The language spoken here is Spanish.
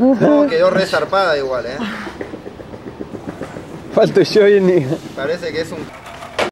No, quedó re zarpada igual, Falto yo y ni... Parece que es un...